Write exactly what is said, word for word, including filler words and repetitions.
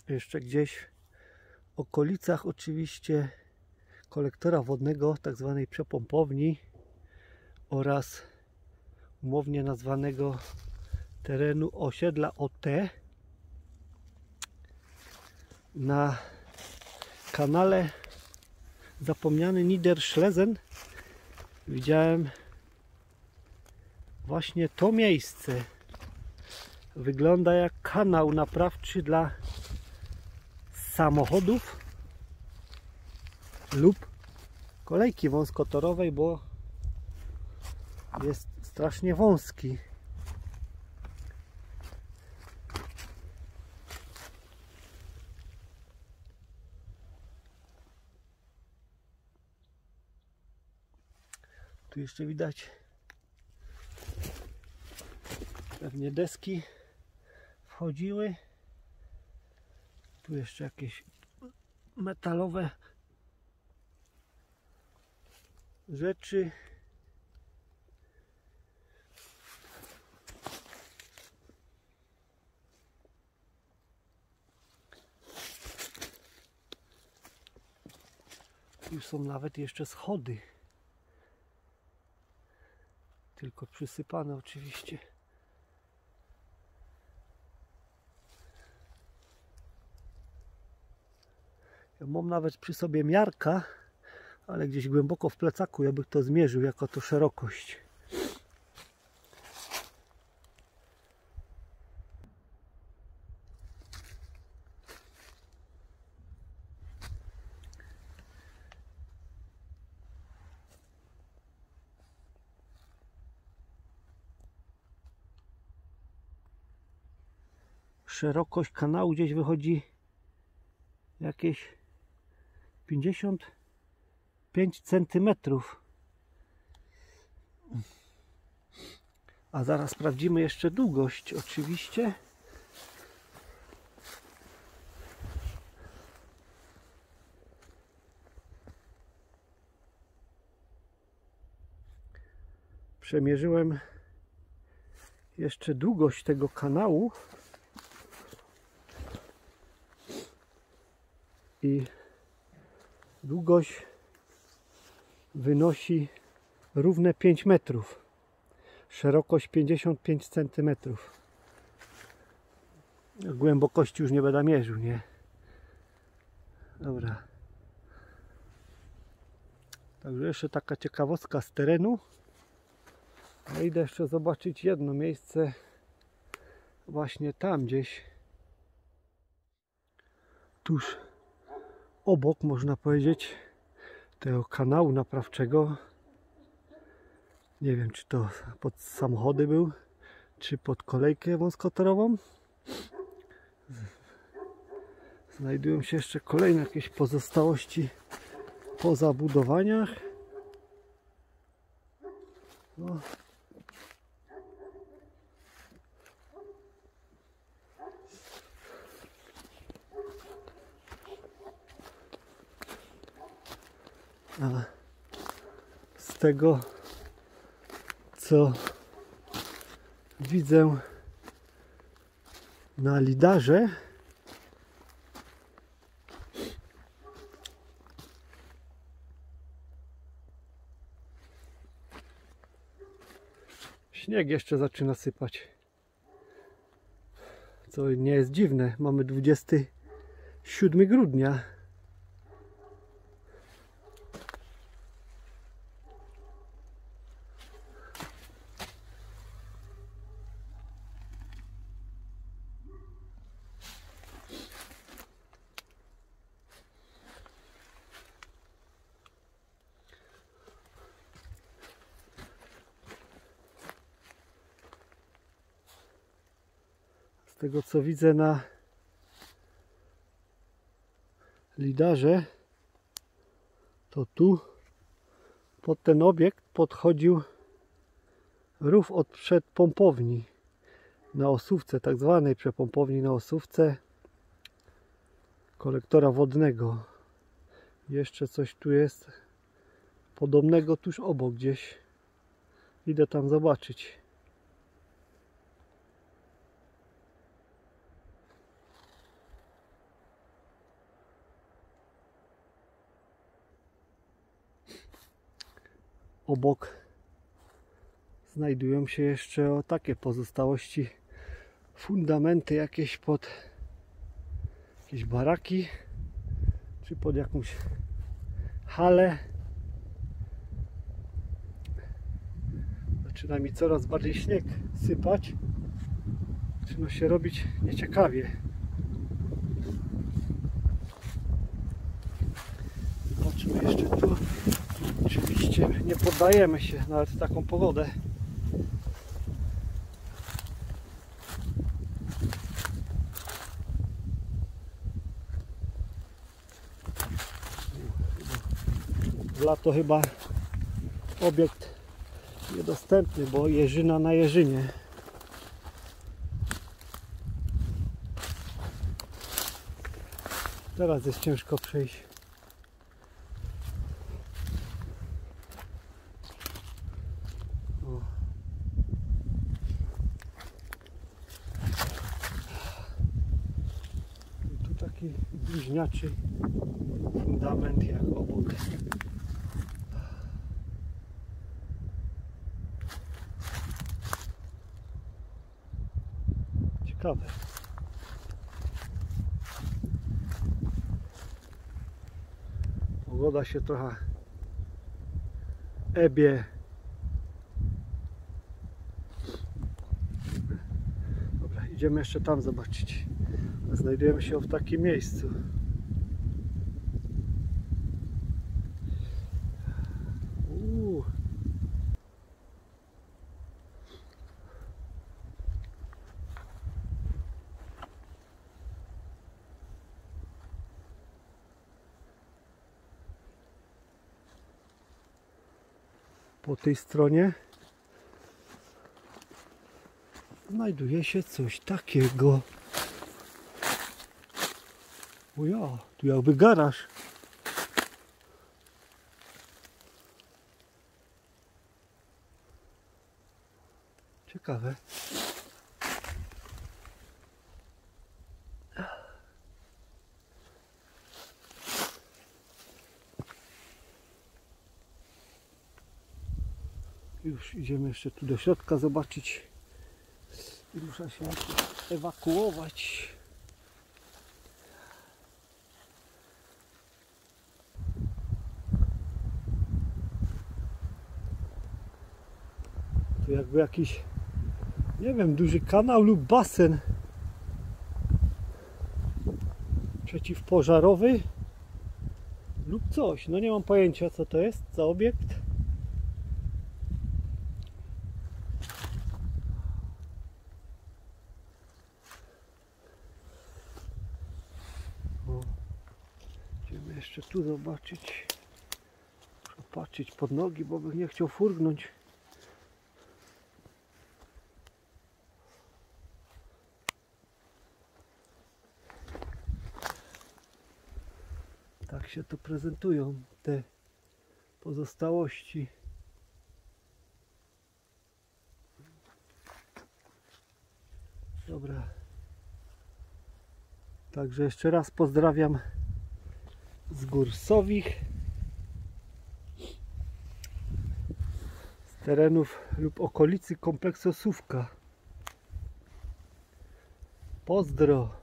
jeszcze gdzieś w okolicach oczywiście kolektora wodnego, tak zwanej przepompowni oraz umownie nazwanego terenu osiedla O T na kanale zapomniany Niederschlesen widziałem właśnie to miejsce. Wygląda jak kanał naprawczy dla samochodów lub kolejki wąskotorowej, bo jest strasznie wąski. Tu jeszcze widać pewnie deski wchodziły. Tu jeszcze jakieś metalowe rzeczy. Tu są nawet jeszcze schody. Tylko przysypane oczywiście. Ja mam nawet przy sobie miarka, ale gdzieś głęboko w plecaku, ja bym to zmierzył jako to szerokość. Szerokość kanału gdzieś wychodzi jakieś pięćdziesiąt pięć centymetrów. A zaraz sprawdzimy jeszcze długość oczywiście. Przemierzyłem jeszcze długość tego kanału i długość wynosi równe pięć metrów, szerokość pięćdziesiąt pięć centymetrów. Głębokości już nie będę mierzył, nie? Dobra. Także jeszcze taka ciekawostka z terenu. Ja idę jeszcze zobaczyć jedno miejsce właśnie tam gdzieś tuż obok, można powiedzieć, tego kanału naprawczego. Nie wiem, czy to pod samochody był, czy pod kolejkę wąskotorową. Znajdują się jeszcze kolejne jakieś pozostałości po zabudowaniach. No. A z tego, co widzę na lidarze, śnieg jeszcze zaczyna sypać, co nie jest dziwne. Mamy dwudziestego siódmego grudnia. Z tego, co widzę na lidarze, to tu pod ten obiekt podchodził rów od przedpompowni na Osówce, tak zwanej przepompowni na Osówce, kolektora wodnego. Jeszcze coś tu jest podobnego tuż obok gdzieś. Idę tam zobaczyć. obok znajdują się jeszcze o takie pozostałości, fundamenty jakieś pod jakieś baraki, czy pod jakąś halę. Zaczyna mi coraz bardziej śnieg sypać. Zaczyna się robić nieciekawie. Zobaczmy jeszcze tu. Oczywiście nie poddajemy się nawet w taką pogodę. W lato chyba obiekt niedostępny, bo jeżyna na jeżynie. Teraz jest ciężko przejść. O. I tu taki bliźniaczy fundament jak obok. Ciekawe. Pogoda się trochę ebie. Dobra, idziemy jeszcze tam zobaczyć. Znajdujemy się w takim miejscu. Uuu. Po tej stronie znajduje się coś takiego. O ja, tu jakby garaż. Ciekawe. Już idziemy jeszcze tu do środka zobaczyć i muszę się ewakuować. Tu jakby jakiś, nie wiem, duży kanał lub basen przeciwpożarowy lub coś. No nie mam pojęcia, co to jest za obiekt. O, idziemy jeszcze tu zobaczyć. Muszę patrzeć pod nogi, bo bym nie chciał furgnąć. Tak się to prezentują te pozostałości. Dobra. Także jeszcze raz pozdrawiam z gór Sowich, z terenów lub okolicy kompleksu Sówka. Pozdro!